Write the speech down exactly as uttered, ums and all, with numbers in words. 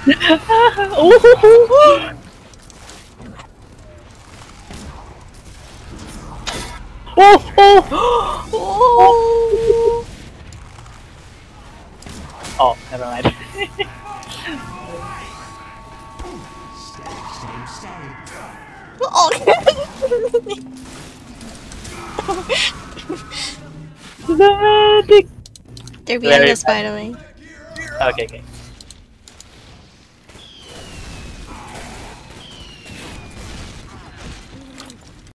oh, oh, oh, oh, oh, never mind. Oh. The magic. They're behind Very us, by the way. Okay, okay.